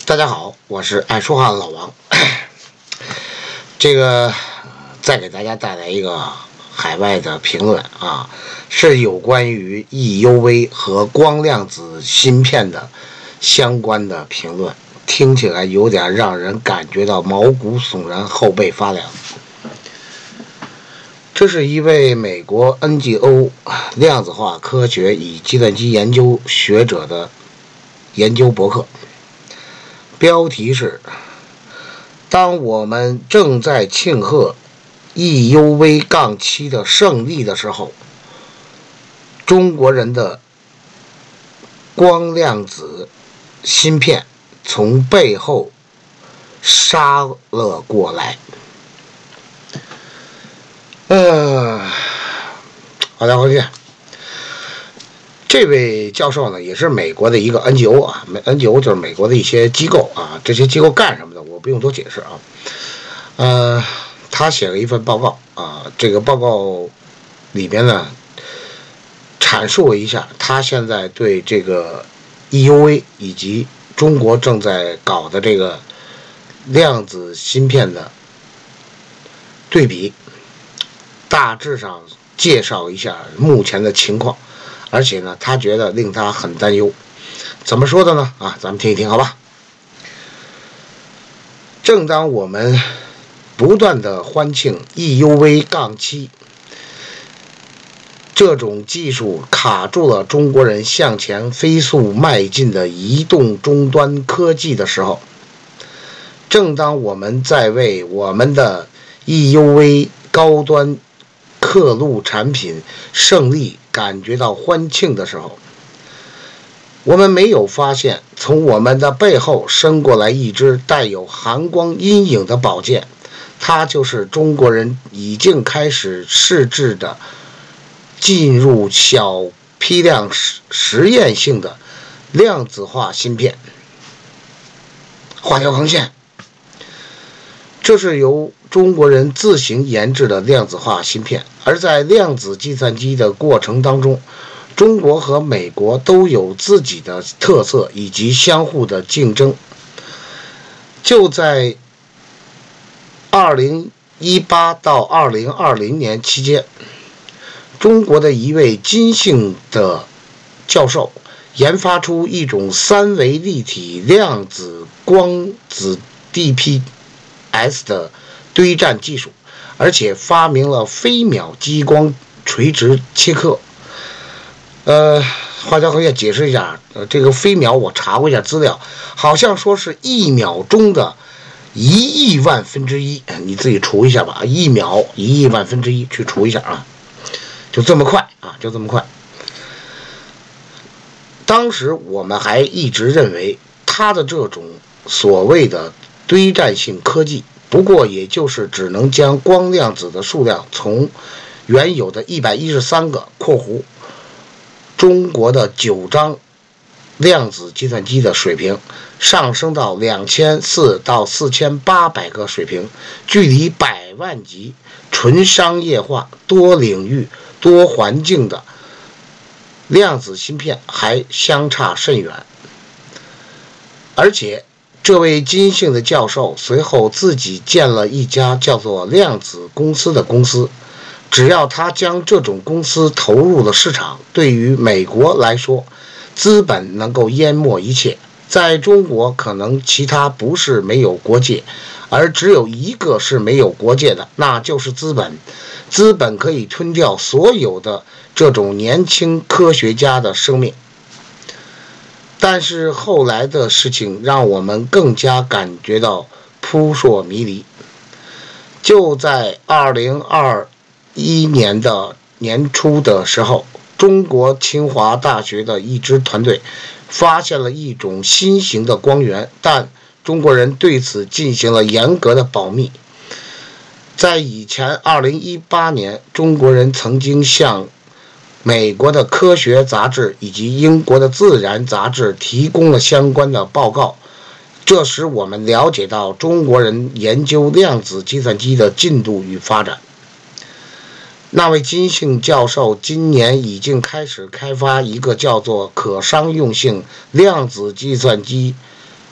大家好，我是爱说话的老王。再给大家带来一个海外的评论啊，是有关于 EUV 和光量子芯片的相关的评论，听起来有点让人感觉到毛骨悚然、后背发凉。这是一位美国 NGO 量子化科学与计算机研究学者的研究博客，标题是：当我们正在庆贺 EUV-7 的胜利的时候，中国人的光量子芯片从背后杀了过来。好的，回去。这位教授呢，也是美国的一个 NGO 啊，NGO 就是美国的一些机构啊，这些机构干什么的，我不用多解释啊。他写了一份报告啊，这个报告里边呢，阐述了一下他现在对这个 EUV 以及中国正在搞的这个量子芯片的对比，大致上介绍一下目前的情况。而且呢，他觉得令他很担忧。怎么说的呢？咱们听一听，好吧。正当我们不断的欢庆 EUV-7 这种技术卡住了中国人向前飞速迈进的移动终端科技的时候，正当我们在为我们的 EUV 高端刻录产品胜利感觉到欢庆的时候，我们没有发现从我们的背后伸过来一支带有寒光阴影的宝剑，它就是中国人已经开始试制的进入小批量实验性的量子化芯片——画条横线。这是由中国人自行研制的量子化芯片，而在量子计算机的过程当中，中国和美国都有自己的特色以及相互的竞争。就在2018到2020年期间，中国的一位金姓的教授研发出一种三维立体量子光子 DPS 的堆栈技术，而且发明了飞秒激光垂直切刻。画条横线解释一下，这个飞秒我查过一下资料，好像说是1秒钟的1亿万分之一，你自己除一下吧，1秒1亿万分之一去除一下啊，就这么快啊，就这么快。当时我们还一直认为它的这种所谓的堆栈性科技，不过也就是只能将光量子的数量从原有的113个中国的9张量子计算机的水平上升到2400到4800个水平，距离100万级纯商业化、多领域、多环境的量子芯片还相差甚远。而且这位金姓的教授随后自己建了一家叫做量子公司的公司，只要他将这种公司投入了市场，对于美国来说，资本能够淹没一切。在中国，可能其他不是没有国界，而只有一个是没有国界的，那就是资本。资本可以吞掉所有的这种年轻科学家的生命。但是后来的事情让我们更加感觉到扑朔迷离。就在2021年的年初的时候，中国清华大学的一支团队发现了一种新型的光源，但中国人对此进行了严格的保密。在以前2018年，中国人曾经向美国的科学杂志以及英国的自然杂志提供了相关的报告，这使我们了解到中国人研究量子计算机的进度与发展。那位金姓教授今年已经开始开发一个叫做可商用性量子计算机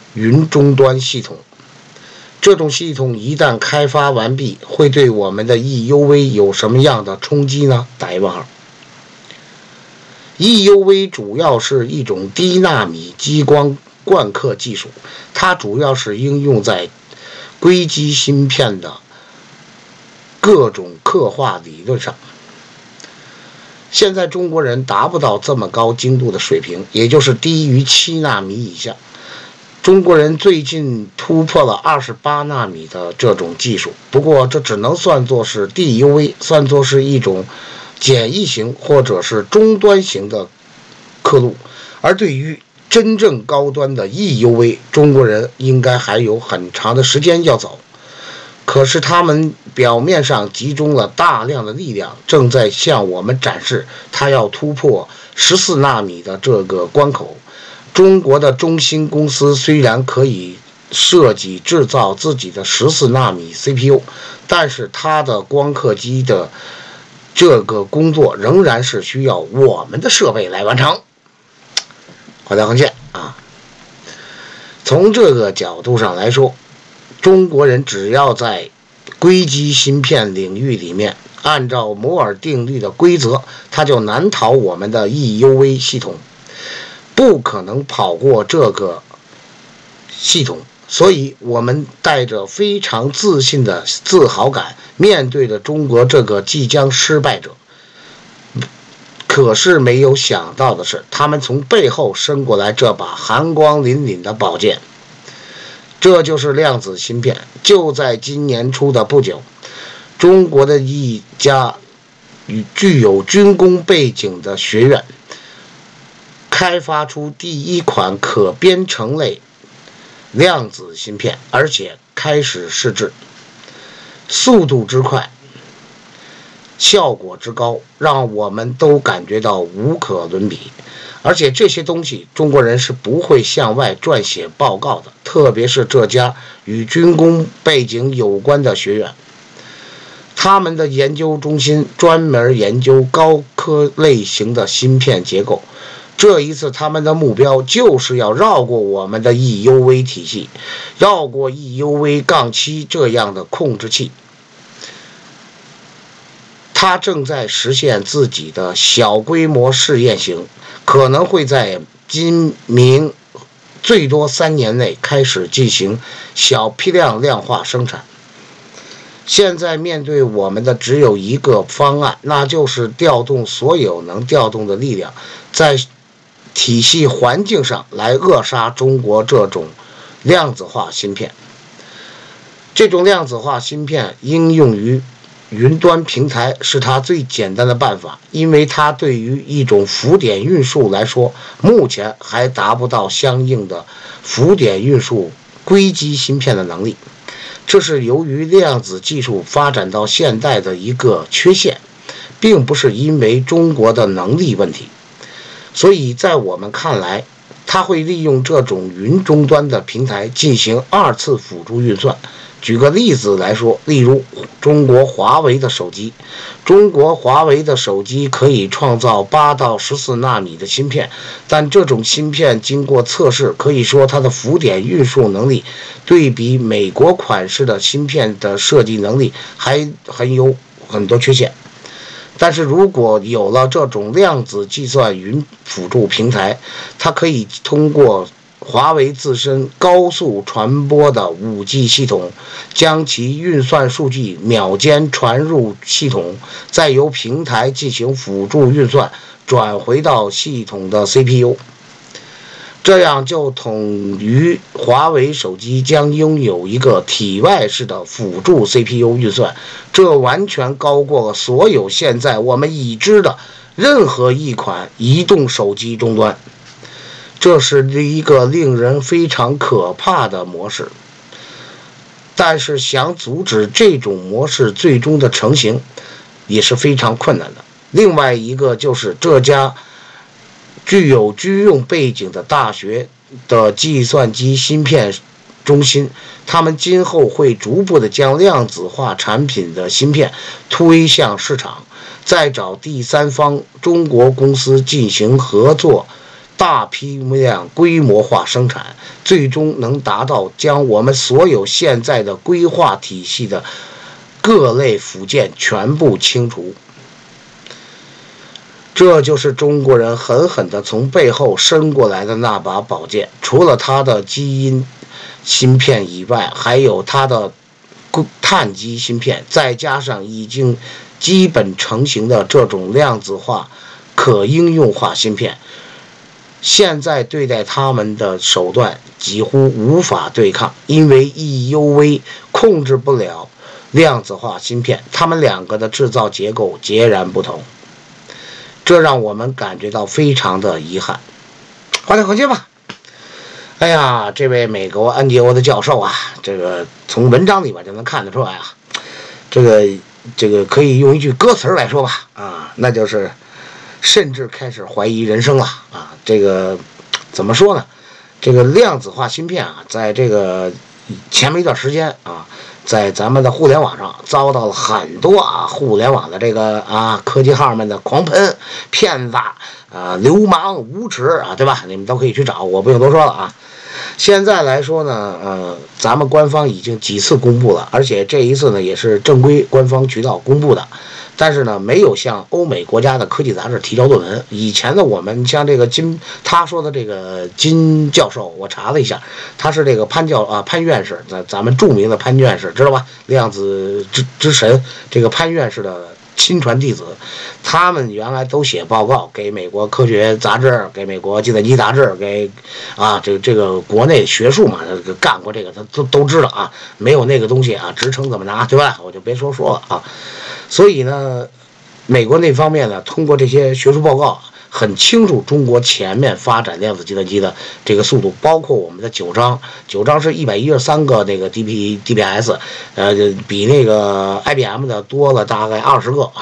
云终端系统。这种系统一旦开发完毕，会对我们的 EUV 有什么样的冲击呢？打一问号。EUV 主要是一种低纳米激光灌刻技术，它主要是应用在硅基芯片的各种刻画理论上。现在中国人达不到这么高精度的水平，也就是低于7纳米以下。中国人最近突破了28纳米的这种技术，不过这只能算作是 DUV， 算作是一种简易型或者是中端型的刻录，而对于真正高端的 EUV， 中国人应该还有很长的时间要走。可是他们表面上集中了大量的力量，正在向我们展示他要突破14纳米的这个关口。中国的中芯公司虽然可以设计制造自己的14纳米 CPU， 但是它的光刻机的这个工作仍然是需要我们的设备来完成。画条横线啊。从这个角度上来说，中国人只要在硅基芯片领域里面按照摩尔定律的规则，它就难逃我们的 EUV 系统，不可能跑过这个系统。所以我们带着非常自信的自豪感面对着中国这个即将失败者。可是没有想到的是，他们从背后伸过来这把寒光凛凛的宝剑。这就是量子芯片。就在今年初的不久，中国的一家具有军工背景的学院开发出第一款可编程类量子芯片，而且开始试制。速度之快，效果之高，让我们都感觉到无可伦比。而且这些东西中国人是不会向外撰写报告的，特别是这家与军工背景有关的学院，他们的研究中心专门研究高科类型的芯片结构。这一次他们的目标就是要绕过我们的 EUV 体系，绕过 EUV-7 这样的控制器。他正在实现自己的小规模试验型，可能会在今明最多3年内开始进行小批量量化生产。现在面对我们的只有一个方案，那就是调动所有能调动的力量，在体系环境上来扼杀中国这种量子化芯片。这种量子化芯片应用于云端平台是它最简单的办法，因为它对于一种浮点运输来说，目前还达不到相应的浮点运输硅基芯片的能力。这是由于量子技术发展到现在的一个缺陷，并不是因为中国的能力问题。所以在我们看来，它会利用这种云终端的平台进行2次辅助运算。举个例子来说，例如中国华为的手机，中国华为的手机可以创造8到14纳米的芯片，但这种芯片经过测试，可以说它的浮点运输能力对比美国款式的芯片的设计能力还有很多缺陷。但是如果有了这种量子计算云辅助平台，它可以通过华为自身高速传播的5G 系统，将其运算数据秒间传入系统，再由平台进行辅助运算，转回到系统的 CPU。这样就等于华为手机将拥有一个体外式的辅助 CPU 运算，这完全高过了所有现在我们已知的任何一款移动手机终端。这是一个令人非常可怕的模式，但是想阻止这种模式最终的成型也是非常困难的。另外一个就是这家具有军用背景的大学的计算机芯片中心，他们今后会逐步的将量子化产品的芯片推向市场，再找第三方中国公司进行合作， 大批量规模化生产，最终能达到将我们所有现在的规划体系的各类附件全部清除。这就是中国人狠狠地从背后伸过来的那把宝剑。除了它的基因芯片以外，还有它的碳基芯片，再加上已经基本成型的这种量子化可应用化芯片。现在对待他们的手段几乎无法对抗，因为 EUV 控制不了量子化芯片，它们两个的制造结构截然不同，这让我们感觉到非常的遗憾。话再回去吧。哎呀，这位美国 NGO 的教授啊，这个从文章里边就能看得出来啊，这个可以用一句歌词来说吧，啊，那就是甚至开始怀疑人生了啊！这个怎么说呢？这个量子化芯片啊，在这个前面一段时间啊，在咱们的互联网上遭到了很多互联网的这个科技号们的狂喷、骗子流氓、无耻对吧？你们都可以去找，我不用多说了啊。现在来说呢，咱们官方已经几次公布了，而且这一次呢也是正规官方渠道公布的。但是呢，没有向欧美国家的科技杂志提交论文。以前的我们像这个他说的这个金教授，我查了一下，他是这个潘院士，咱们著名的潘院士，知道吧？量子之神这个潘院士的亲传弟子，他们原来都写报告给美国科学杂志，给美国计算机杂志，给这个国内学术嘛，干过这个他都知道啊，没有那个东西职称怎么拿，对吧？我就别说了啊。所以呢，美国那方面呢，通过这些学术报告，很清楚中国前面发展量子计算机的这个速度，包括我们的9章是113个那个 DPS， 比那个 IBM 的多了大概20个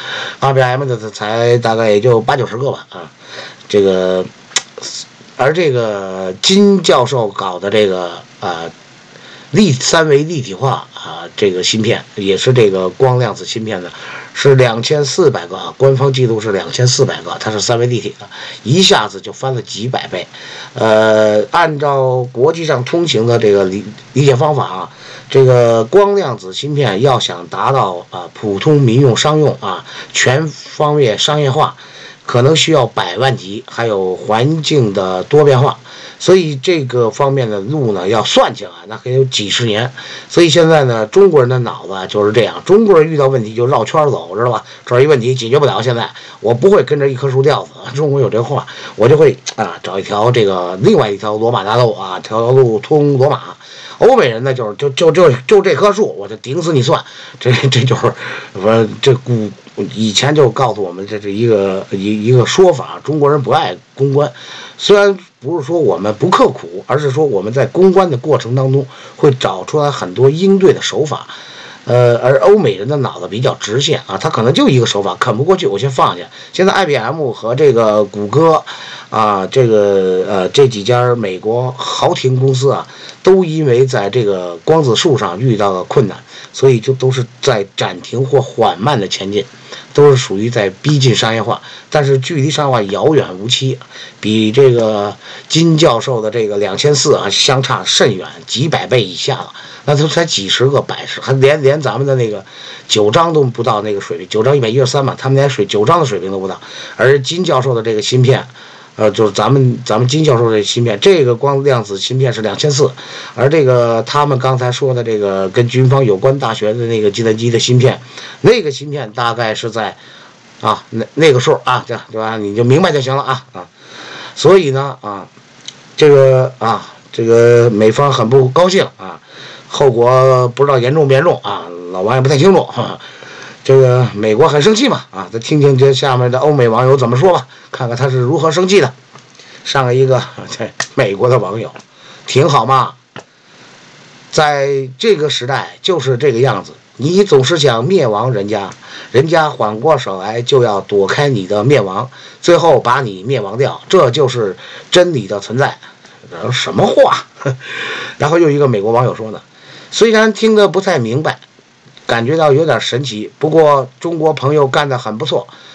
，IBM 的才大概也就80-90个吧这个，而这个金教授搞的这个三维立体化这个芯片也是这个光量子芯片的，是2400个官方记录是2400个，它是三维立体的，一下子就翻了几百倍。按照国际上通行的这个理解方法这个光量子芯片要想达到普通民用商用全方位商业化，可能需要100万级，还有环境的多变化。所以这个方面的路呢，要算起来那可以有几十年。所以现在呢，中国人的脑子就是这样，中国人遇到问题就绕圈走，知道吧？这儿一问题解决不了，现在我不会跟着一棵树吊死。中国有这话，我就会找一条另外一条罗马大路条路通罗马。欧美人呢，就这棵树，我就顶死你算。这就是以前就告诉我们，这是一个说法，中国人不爱公关。虽然不是说我们不刻苦，而是说我们在公关的过程当中会找出来很多应对的手法。而欧美人的脑子比较直线他可能就一个手法啃不过去，我先放下。现在 IBM 和这个谷歌这几家美国豪庭公司都因为在这个光子束上遇到了困难，所以就都是在暂停或缓慢的前进，都是属于在逼近商业化，但是距离商业化遥远无期，比这个金教授的这个2400相差甚远，几百倍以下了。那都才几十个百十，还连咱们的那个9章都不到那个水平，9章113嘛，他们连9章的水平都不到。而金教授的这个芯片，就是咱们金教授的芯片，这个光量子芯片是2400，而这个他们刚才说的这个跟军方有关大学的那个计算机的芯片，那个芯片大概是在那个数这样对吧？你就明白就行了所以呢这个美方很不高兴后果不知道严重不严重老王也不太清楚这个美国很生气嘛再听听这下面的欧美网友怎么说吧，看看他是如何生气的。上一个美国的网友挺好嘛，在这个时代就是这个样子，你总是想灭亡人家，人家缓过手来就要躲开你的灭亡，最后把你灭亡掉，这就是真理的存在。什么话然后又一个美国网友说呢，虽然听得不太明白，感觉到有点神奇，不过中国朋友干得很不错。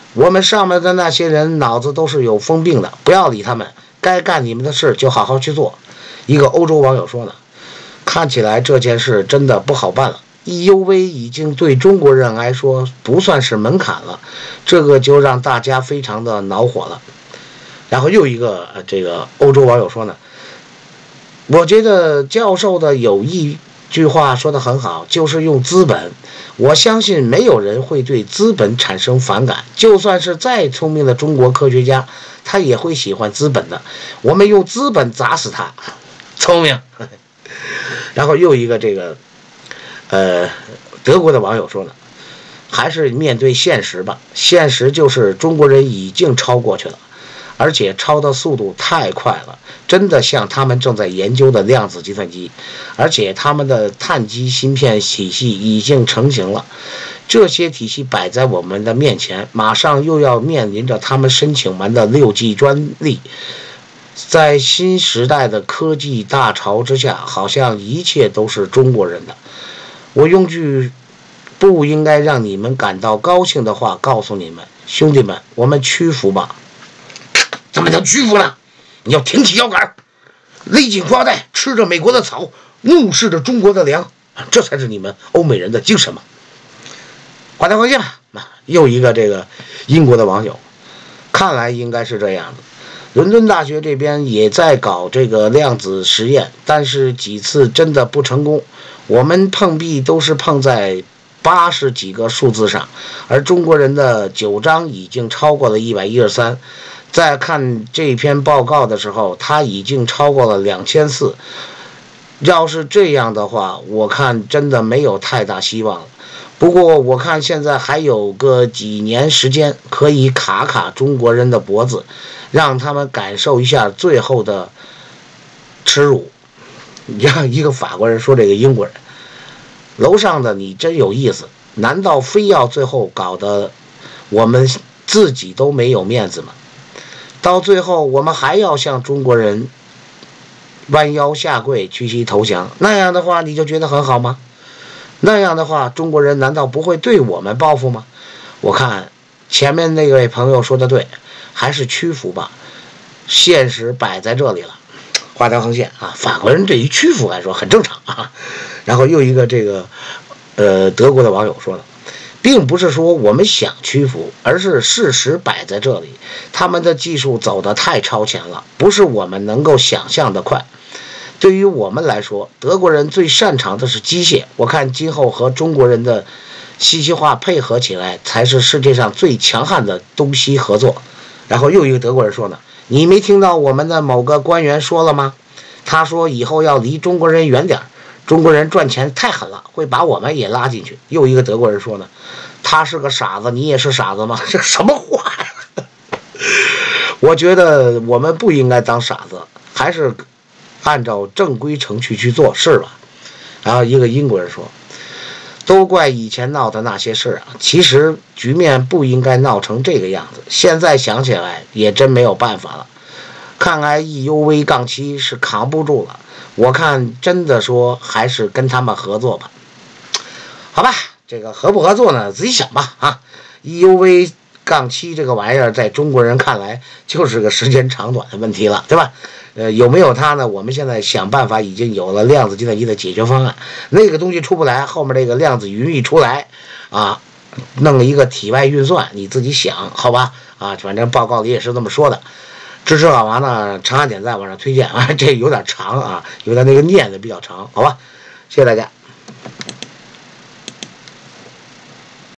我们上面的那些人脑子都是有疯病的，不要理他们，该干你们的事就好好去做。一个欧洲网友说呢，看起来这件事真的不好办了。EUV 已经对中国人来说不算是门槛了，这个就让大家非常的恼火了。然后又一个这个欧洲网友说呢，我觉得教授的有一句话说得很好，就是用资本。我相信没有人会对资本产生反感，就算是再聪明的中国科学家，他也会喜欢资本的。我们用资本砸死他，聪明。然后又一个这个德国的网友说呢，还是面对现实吧，现实就是中国人已经超过去了，而且超的速度太快了，真的像他们正在研究的量子计算机，而且他们的碳基芯片体系已经成型了，这些体系摆在我们的面前，马上又要面临着他们申请完的6G 专利。在新时代的科技大潮之下，好像一切都是中国人的。我用句不应该让你们感到高兴的话告诉你们，兄弟们，我们屈服吧。怎么叫屈服呢？你要挺起腰杆，勒紧裤腰带，吃着美国的草，怒视着中国的粮，这才是你们欧美人的精神嘛。话再回去吧。又一个这个英国的网友，看来应该是这样的。伦敦大学这边也在搞这个量子实验，但是几次真的不成功。我们碰壁都是碰在80几个数字上，而中国人的9章已经超过了113。在看这篇报告的时候，他已经超过了2400。要是这样的话，我看真的没有太大希望了。不过我看现在还有个几年时间，可以卡卡中国人的脖子，让他们感受一下最后的耻辱。让一个法国人说这个英国人，楼上的你真有意思，难道非要最后搞得我们自己都没有面子吗？到最后我们还要向中国人弯腰下跪屈膝投降，那样的话你就觉得很好吗？那样的话中国人难道不会对我们报复吗？我看前面那位朋友说的对，还是屈服吧，现实摆在这里了。画条横线啊，法国人对于屈服来说很正常啊。然后又一个这个德国的网友说了，并不是说我们想屈服，而是事实摆在这里，他们的技术走得太超前了，不是我们能够想象的快。对于我们来说，德国人最擅长的是机械，我看今后和中国人的信息化配合起来，才是世界上最强悍的东西合作。然后又一个德国人说呢，你没听到我们的某个官员说了吗？他说以后要离中国人远点，中国人赚钱太狠了，会把我们也拉进去。又一个德国人说呢，他是个傻子，你也是傻子吗？这什么话呀？我觉得我们不应该当傻子，还是按照正规程序去做事吧。然后一个英国人说，都怪以前闹的那些事啊，其实局面不应该闹成这个样子，现在想起来也真没有办法了。看来 EUV-7 是扛不住了，我看真的说还是跟他们合作吧。好吧，这个合不合作呢，自己想吧啊。EUV-7 这个玩意儿在中国人看来就是个时间长短的问题了，对吧？有没有它呢？我们现在想办法已经有了量子计算机的解决方案，那个东西出不来，后面这个量子云一出来啊，弄了一个体外运算，你自己想好吧啊，反正报告里也是这么说的。支持好玩呢，长按点赞，往上推荐啊，这有点长啊，有点那个念的比较长，好吧，谢谢大家。